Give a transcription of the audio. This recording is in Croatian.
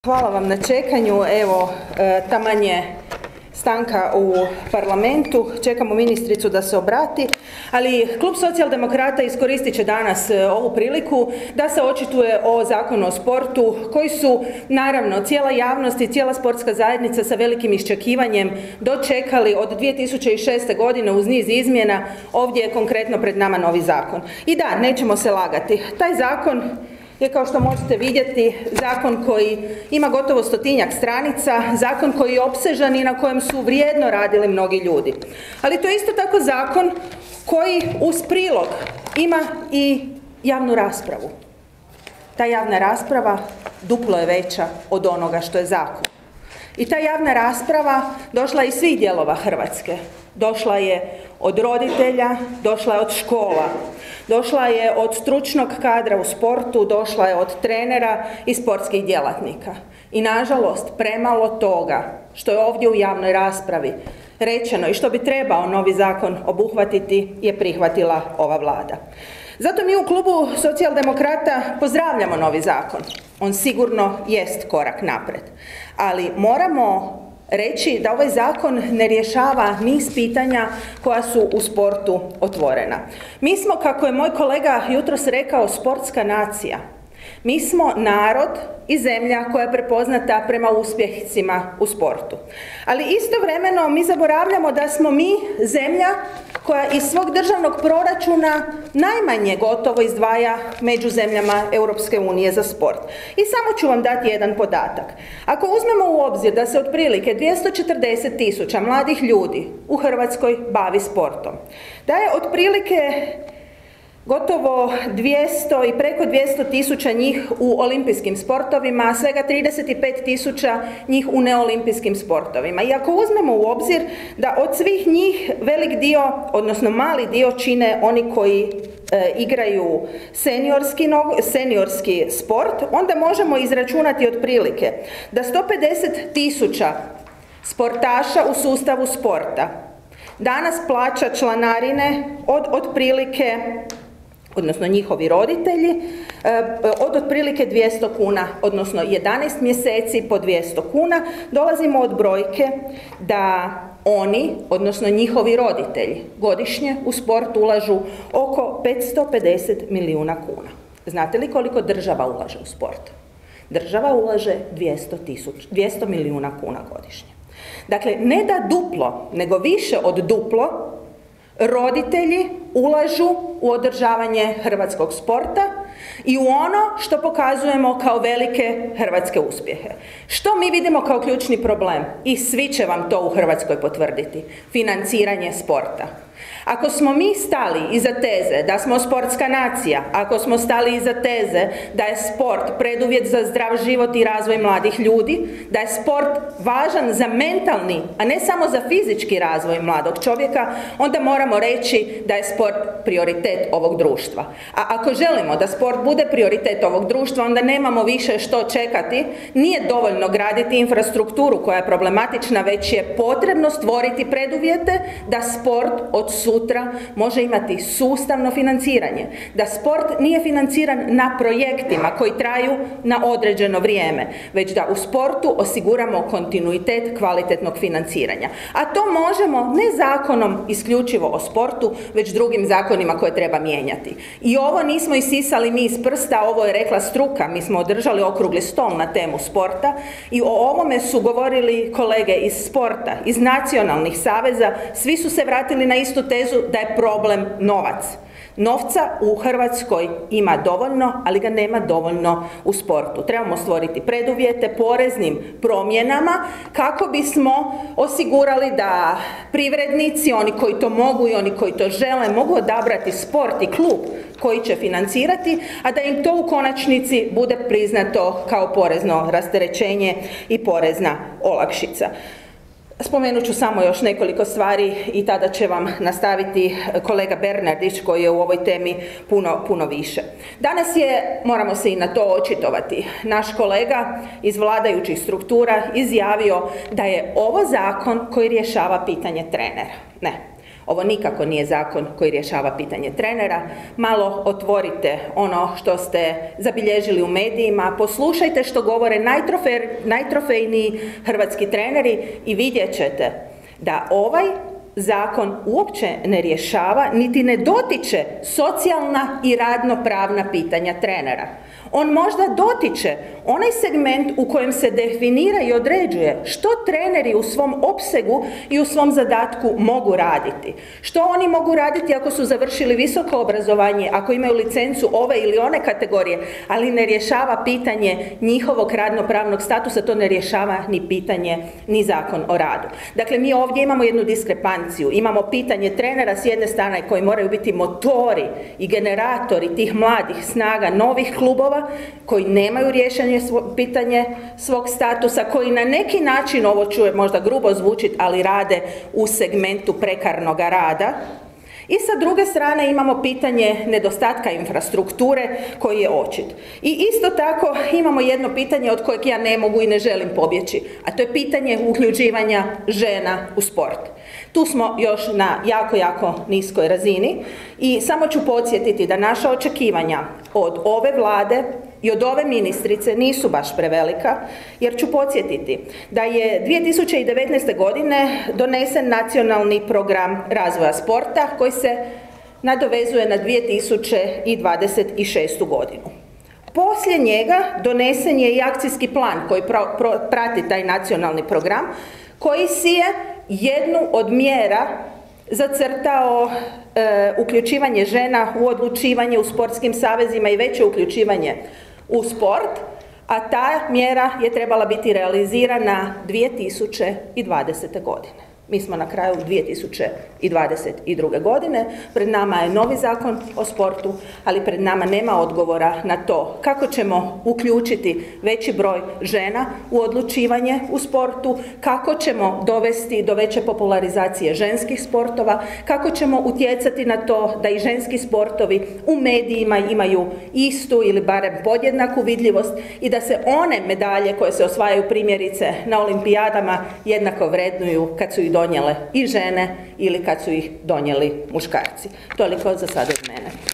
Hvala vam na čekanju. Evo, taman je stanka u parlamentu, čekamo ministricu da se obrati, ali Klub Socijaldemokrata iskoristit će danas ovu priliku da se očituje o Zakonu o sportu, koji su, naravno, cijela javnost i cijela sportska zajednica sa velikim iščekivanjem dočekali od 2006. godine uz niz izmjena. Ovdje je konkretno pred nama novi zakon. I da, nećemo se lagati, taj zakon je, kao što možete vidjeti, zakon koji ima gotovo 100-tinjak stranica, zakon koji je opsežan i na kojem su vrijedno radili mnogi ljudi. Ali to je isto tako zakon koji uz prilog ima i javnu raspravu. Ta javna rasprava duplo je veća od onoga što je zakon. I ta javna rasprava došla je iz svih dijelova Hrvatske. Došla je od roditelja, došla je od škola, došla je od stručnog kadra u sportu, došla je od trenera i sportskih djelatnika. I nažalost, premalo toga što je ovdje u javnoj raspravi rečeno i što bi trebao novi zakon obuhvatiti je prihvatila ova Vlada. Zato mi u Klubu Socijaldemokrata pozdravljamo novi zakon. On sigurno jest korak naprijed, ali moramo reći da ovaj zakon ne rješava niz pitanja koja su u sportu otvorena. Mi smo, kako je moj kolega jutros rekao, sportska nacija. Mi smo narod i zemlja koja je prepoznata prema uspjesima u sportu. Ali istovremeno mi zaboravljamo da smo mi zemlja koja iz svog državnog proračuna najmanje gotovo izdvaja među zemljama Europske unije za sport. I samo ću vam dati jedan podatak. Ako uzmemo u obzir da se otprilike 240.000 mladih ljudi u Hrvatskoj bavi sportom, da je otprilike gotovo 200 i preko 200.000 njih u olimpijskim sportovima, a svega 35.000 njih u neolimpijskim sportovima. I ako uzmemo u obzir da od svih njih velik dio, odnosno mali dio, čine oni koji igraju seniorski sport, onda možemo izračunati otprilike da 150.000 sportaša u sustavu sporta danas plaća članarine od otprilike, odnosno njihovi roditelji, od otprilike 200 kuna, odnosno 11 mjeseci po 200 kuna, dolazimo od brojke da oni, odnosno njihovi roditelji, godišnje u sport ulažu oko 550 milijuna kuna. Znate li koliko država ulaže u sport? Država ulaže 200 milijuna kuna godišnje. Dakle, ne da duplo, nego više od duplo roditelji ulažu u održavanje hrvatskog sporta i u ono što pokazujemo kao velike hrvatske uspjehe. Što mi vidimo kao ključni problem? I svi će vam to u Hrvatskoj potvrditi. Financiranje sporta. Ako smo mi stali iza teze da smo sportska nacija, ako smo stali iza teze da je sport preduvjet za zdrav život i razvoj mladih ljudi, da je sport važan za mentalni, a ne samo za fizički razvoj mladog čovjeka, onda moramo reći da je sport prioritet ovog društva. A ako želimo da sport bude prioritet ovog društva, onda nemamo više što čekati. Nije dovoljno graditi infrastrukturu koja je problematična, već je potrebno stvoriti preduvjete da sport od sutra može imati sustavno financiranje, da sport nije financiran na projektima koji traju na određeno vrijeme, već da u sportu osiguramo kontinuitet kvalitetnog financiranja. A to možemo ne zakonom isključivo o sportu, već drugim zakonima koje treba mijenjati. I ovo nismo isisali mi iz prsta, ovo je rekla struka. Mi smo održali okrugli stol na temu sporta i o ovome su govorili kolege iz sporta, iz nacionalnih saveza. Svi su se vratili na istu tezu da je problem novac. Novca u Hrvatskoj ima dovoljno, ali ga nema dovoljno u sportu. Trebamo stvoriti preduvjete poreznim promjenama kako bismo osigurali da privrednici, oni koji to mogu i oni koji to žele, mogu odabrati sport i klub koji će financirati, a da im to u konačnici bude priznato kao porezno rasterećenje i porezna olakšica. Spomenut ću samo još nekoliko stvari i tada će vam nastaviti kolega Bernardić koji je u ovoj temi puno više. Danas je, moramo se i na to očitovati, naš kolega iz vladajućih struktura izjavio da je ovo zakon koji rješava pitanje trenera. Ne. Ovo nikako nije zakon koji rješava pitanje trenera. Malo otvorite ono što ste zabilježili u medijima, poslušajte što govore najtrofejniji hrvatski treneri i vidjet ćete da ovaj zakon uopće ne rješava niti ne dotiče socijalna i radno-pravna pitanja trenera. On možda dotiče onaj segment u kojem se definira i određuje što treneri u svom opsegu i u svom zadatku mogu raditi. Što oni mogu raditi ako su završili visoko obrazovanje, ako imaju licencu ove ili one kategorije, ali ne rješava pitanje njihovog radno-pravnog statusa, to ne rješava ni pitanje ni Zakon o radu. Dakle, mi ovdje imamo jednu diskrepanciju. Imamo pitanje trenera s jedne strane koji moraju biti motori i generatori tih mladih snaga, novih klubova, koji nemaju rješenje pitanje svog statusa, koji na neki način, ovo čuje možda grubo zvučiti, ali rade u segmentu prekarnog rada. I sa druge strane imamo pitanje nedostatka infrastrukture koji je očit. I isto tako imamo jedno pitanje od kojeg ja ne mogu i ne želim pobjeći, a to je pitanje uključivanja žena u sport. Tu smo još na jako niskoj razini i samo ću podsjetiti da naša očekivanja od ove vlade i od ove ministrice nisu baš prevelika, jer ću podsjetiti da je 2019. godine donesen nacionalni program razvoja sporta koji se nadovezuje na 2026. godinu. Poslije njega donesen je i akcijski plan koji prati taj nacionalni program, koji si je jednu od mjera zacrtao uključivanje žena u odlučivanje u sportskim savezima i veće uključivanje u sport, a ta mjera je trebala biti realizirana 2020. godine. Mi smo na kraju 2022. godine, pred nama je novi zakon o sportu, ali pred nama nema odgovora na to kako ćemo uključiti veći broj žena u odlučivanje u sportu, kako ćemo dovesti do veće popularizacije ženskih sportova, kako ćemo utjecati na to da i ženski sportovi u medijima imaju istu ili barem podjednaku vidljivost i da se one medalje koje se osvajaju primjerice na olimpijadama jednako vrednuju kad su ih donijele i žene ili kad su ih donijeli muškarci. Toliko za sada od mene.